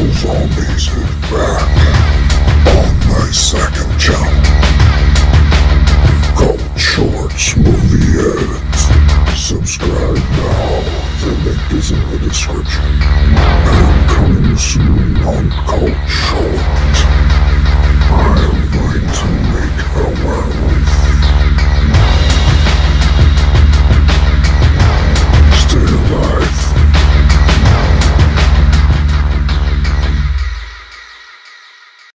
Zombies is back on my second channel. Called Shorts Movie Edits. Subscribe now. The link is in the description. And coming soon on Cult